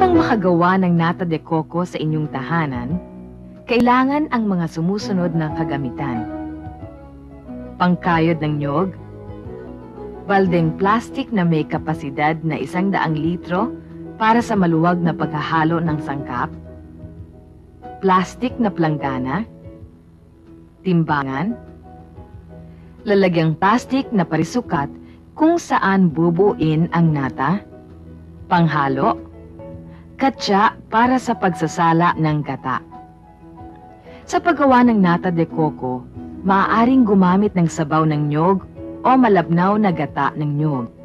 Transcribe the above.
Upang makagawa ng nata de coco sa inyong tahanan, kailangan ang mga sumusunod na kagamitan. Pangkayod ng nyog, baldeng plastik na may kapasidad na 100 litro para sa maluwag na paghahalo ng sangkap, plastik na planggana, timbangan, lalagyang plastik na parisukat kung saan bubuin ang nata, panghalo, katsa para sa pagsasala ng gata. Sa paggawa ng nata de coco, maaaring gumamit ng sabaw ng nyog o malabnaw na gata ng nyog.